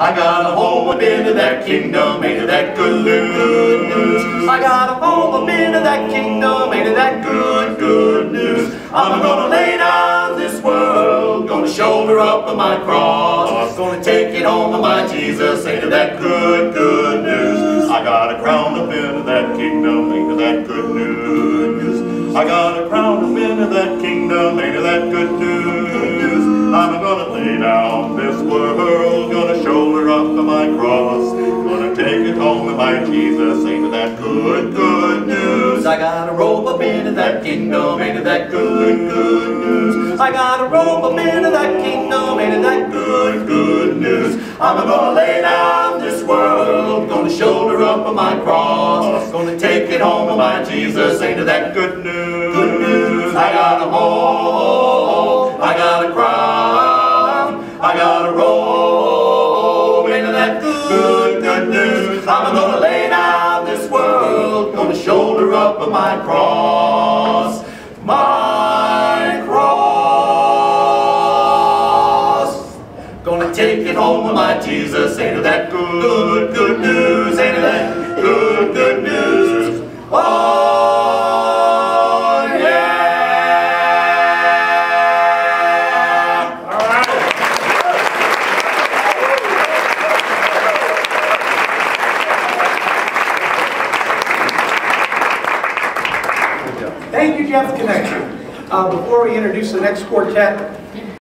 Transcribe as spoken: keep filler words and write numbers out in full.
I got a home, I've been to that kingdom, ain't it that good news? I got a home, I've been to that kingdom, ain't it that good, good news? I'm gonna lay down this world, gonna shoulder up my cross, gonna take it home with my Jesus, ain't it that good, good news? I got a crown up into that kingdom, ain't it that good news? I got a crown up into that kingdom, ain't it that good news? I'm gonna lay down this world, gonna shoulder up my cross, gonna take it home with my Jesus, ain't it that good, good news? I got a robe up into that kingdom, ain't it that good, good news? I got a robe up into that kingdom, ain't it that good, good news? I'm gonna lay down this world, gonna shoulder up my cross, gonna take it home with my Jesus, ain't it that good news? Good news. I got a home, I got a crown, I got a robe, ain't it that good, good news? I'm gonna lay down this world, gonna shoulder up my cross, my cross. Gonna take it home with my Jesus, ain't it that good, good news? Ain't it that good, good news? Oh, Thank you, Jeff Connection. Uh, before we introduce the next quartet,